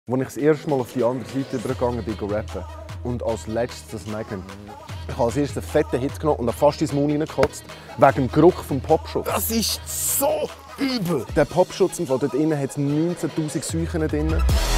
Als ich das erste Mal auf die andere Seite übergegangen bin, rappen und als letztes das Megan. Ich habe als erstes einen fetten Hit genommen und dann fast ins Maul reingekotzt, wegen dem Geruch vom Popschutz. Das ist so übel! Der Popschutz, dort innen hat 19'000 Säuchen drin.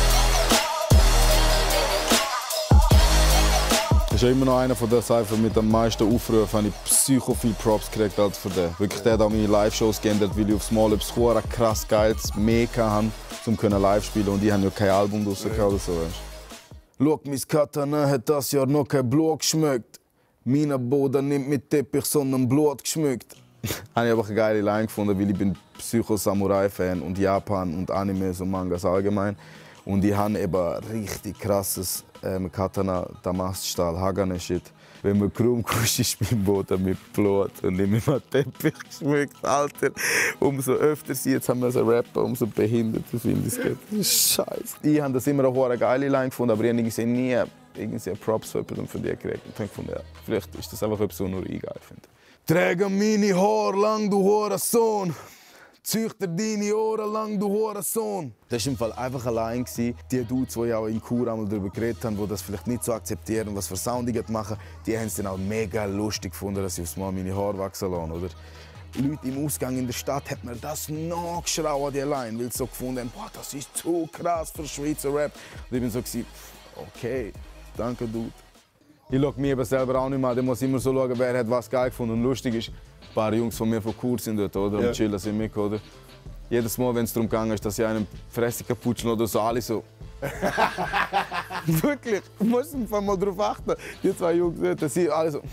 Das ist ja immer noch einer von den Cypher mit am meisten Aufrufen. Habe ich psycho viel Props gekriegt als für den. Wirklich, der hat auch meine Live-Shows geändert, weil ich aufs Mal etwas krass Geiles mehr hatte, um live spielen. Und ich habe ja kein Album rausgehauen oder so. Schau, mein Katana hat das Jahr noch kein Blut geschmückt. Meine Boden nimmt mit Teppich, sondern Blut geschmückt. Habe ich aber eine geile Line gefunden, weil ich bin Psycho-Samurai-Fan und Japan und Animes und Mangas allgemein. Und ich habe eben richtig krasses Katana, Damaststahl, Hagane-Shit. Wenn man krumm kuscht, ist mein Boden mit Blut und nicht mit einem Teppich geschmückt. Alter, umso öfter sie jetzt haben wir so rappen, umso behinderter finde ich es. Das ist scheiße. Ich habe das immer eine geile Line gefunden, aber ich habe nie irgendwie Props für jemanden von dir gekriegt. Und ich fand, ja, vielleicht ist das einfach etwas, was nur ich geil finde. Träge meine Haare lang, du Hurensohn. Züchter deine Ohren lang, du Hurensohn. Das war im Fall einfach allein. Die Dudes, die auch in Chur einmal darüber geredet haben, die das vielleicht nicht so akzeptieren und was für Sounding machen, die haben es dann auch mega lustig gefunden, dass ich aufs Mal meine Haare wachsen lasse. Oder Leute im Ausgang in der Stadt haben mir das noch geschraubt an die Line, weil sie so gefunden haben, boah, das ist zu krass für Schweizer Rap. Und ich bin so, okay, danke, Dude. Ich schaue mich eben selber auch nicht mehr an. Ich muss immer so schauen, wer hat was geil gefunden. Und lustig ist, ein paar Jungs von mir von Chur sind dort, oder? Und chillen sind mit, oder? Jedes Mal, wenn es darum ging, dass ich einen Fresse kaputt oder so, alle so. Wirklich, du musst mal drauf achten. Die zwei Jungs dort, sind alle so.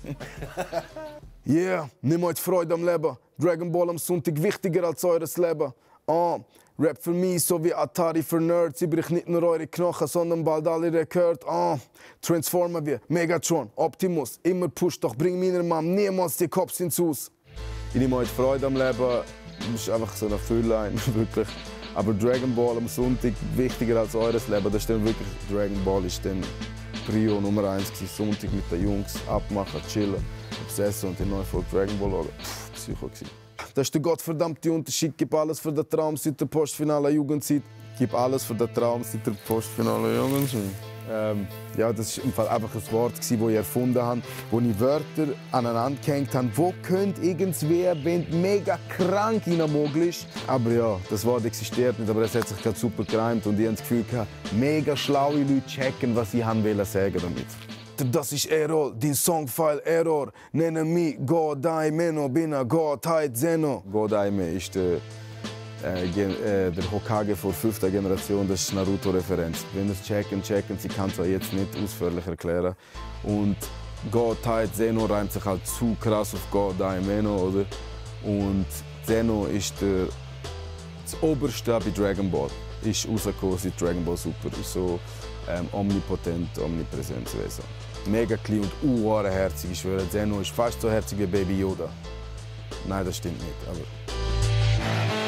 Yeah, nimm euch Freude am Leben. Dragon Ball am Sonntag wichtiger als eures Leben. Rap für mich so wie Atari für Nerds. Ich brich nicht nur eure Knochen, sondern bald alle Rekord. Transformer wie Megatron, Optimus. Immer push, doch bring meiner Mom niemals die Cops ins Haus. Ich nehme heute Freude am Leben. Das ist einfach so eine Füllline, wirklich. Aber Dragon Ball am Sonntag wichtiger als eures Leben. Das ist dann wirklich, Dragon Ball ist dann Prio Nummer 1 gewesen. Sonntag mit den Jungs abmachen, chillen, obsessen und die neue Folge Dragon Ball schauen. Psycho gewesen. Das ist der gottverdammte Unterschied. Gib alles für den Traum seit der postfinalen Jugendzeit. Gib alles für den Traum seit der postfinalen Jugendzeit. Ja, das war im Fall einfach ein Wort, das ich erfunden habe, wo ich Wörter aneinander gehängt habe. Wo könnte irgendwer, wenn mega krank möglich ist? Aber ja, das Wort existiert nicht, aber es hat sich gerade super gereimt und ich habe das Gefühl gehabt, mega schlaue Leute checken, was ich sagen damit. Das ist Errol, dein Songfile Error. Nenne mich Godaime, bin ein Gottheit Zeno. Godaime ist der Hokage vor 5. Generation, das ist Naruto-Referenz. Wenn ihr es checken, sie kann es auch jetzt nicht ausführlich erklären. Und Gottheit Zeno reimt sich halt zu krass auf Godaime, oder? Und Zeno ist das Oberste bei Dragon Ball. Ist rausgekommen seit Dragon Ball Super. Ist so omnipotent, omnipräsentes Wesen. Mega klein und herzig. Ich schwöre, Zeno ist fast so herzig wie Baby Yoda. Nein, das stimmt nicht, aber...